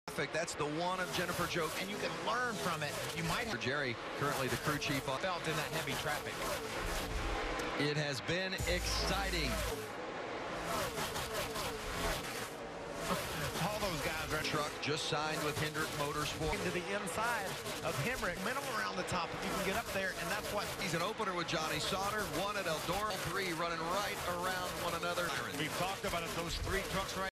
That's the one of Jennifer Joe. And you can learn from it. You might have Jerry, currently the crew chief, felt in that heavy traffic. It has been exciting. All those guys are Truck just signed with Hendrick Motorsport. into the inside of Hemrick. Minimum around the top if you can get up there, and that's what He's an opener with Johnny Sauter, one at Eldora, 3 running right around one another. We've talked about it, those 3 trucks right